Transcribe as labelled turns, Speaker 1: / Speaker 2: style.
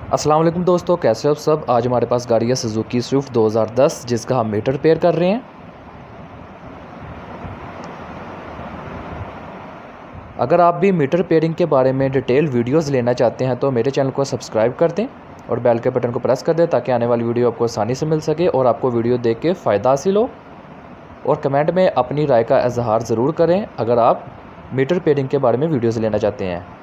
Speaker 1: अस्सलाम वालेकुम दोस्तों, कैसे हो आप सब। आज हमारे पास गाड़ी है सुजुकी स्विफ्ट 2010 जिसका हम मीटर रिपेयर कर रहे हैं। अगर आप भी मीटर रिपेयरिंग के बारे में डिटेल वीडियोस लेना चाहते हैं तो मेरे चैनल को सब्सक्राइब कर दें और बेल के बटन को प्रेस कर दें ताकि आने वाली वीडियो आपको आसानी से मिल सके और आपको वीडियो देख के फ़ायदा हासिल हो। और कमेंट में अपनी राय का इजहार ज़रूर करें अगर आप मीटर रिपेयरिंग के बारे में वीडियोज़ लेना चाहते हैं।